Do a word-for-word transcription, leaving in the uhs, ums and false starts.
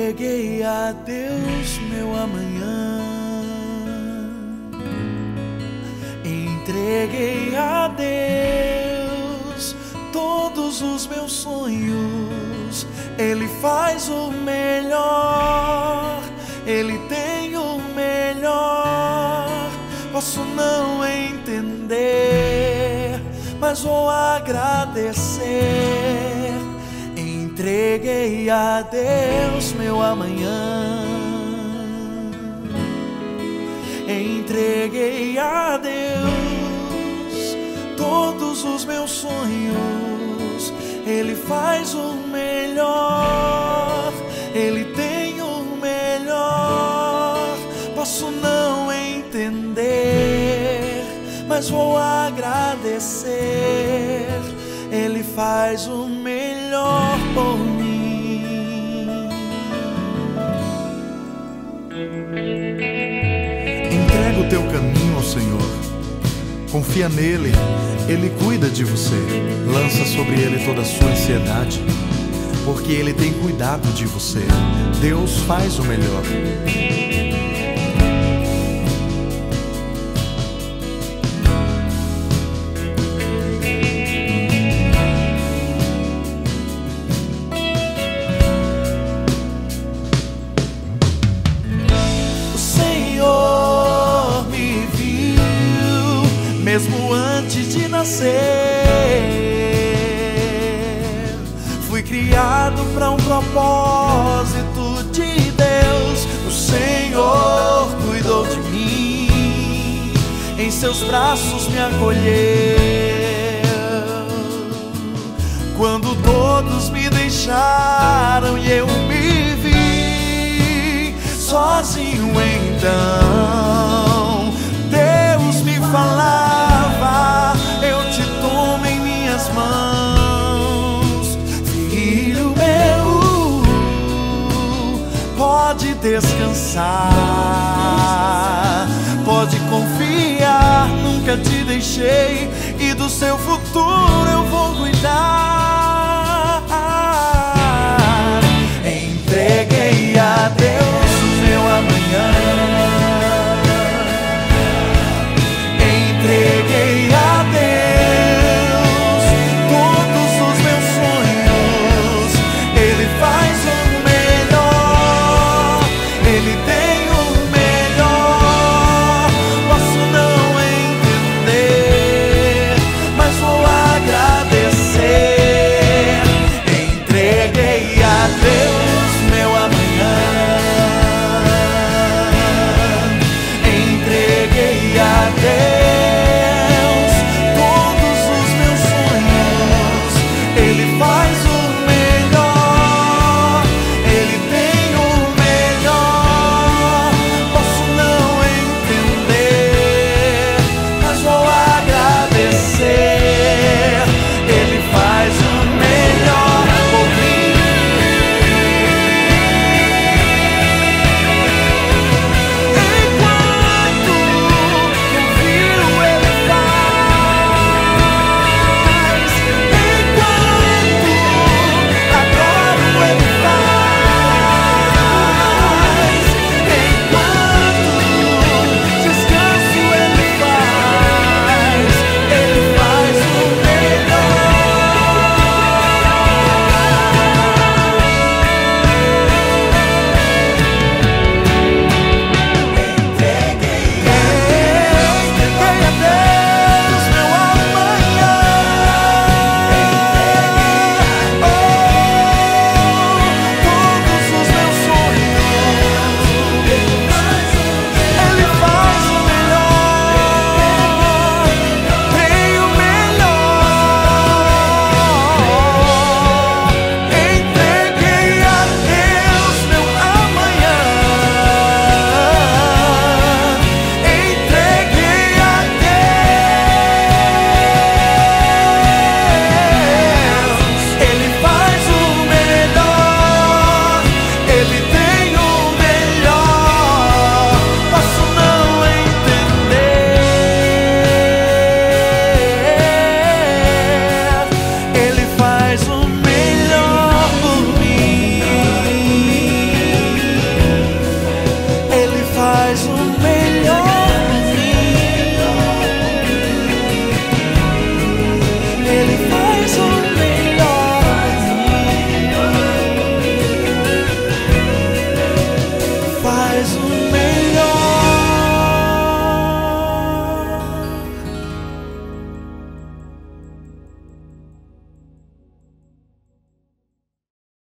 Entreguei a Deus meu amanhã, entreguei a Deus todos os meus sonhos. Ele faz o melhor, Ele tem o melhor. Posso não entender, mas vou agradecer. Entreguei a Deus meu amanhã, entreguei a Deus todos os meus sonhos. Ele faz o melhor, Ele tem o melhor. Posso não entender, mas vou agradecer. Ele faz o melhor por mim. Entrega o teu caminho ao Senhor, confia nele, Ele cuida de você. Lança sobre Ele toda a sua ansiedade, porque Ele tem cuidado de você. Deus faz o melhor. Mesmo antes de nascer, fui criado para um propósito de Deus. O Senhor cuidou de mim, em seus braços me acolheu. Quando todos me deixaram e eu me vi sozinho, então Deus me falava: eu te tomo em minhas mãos, filho meu, pode descansar, pode confiar, nunca te deixei e do seu futuro eu vou cuidar.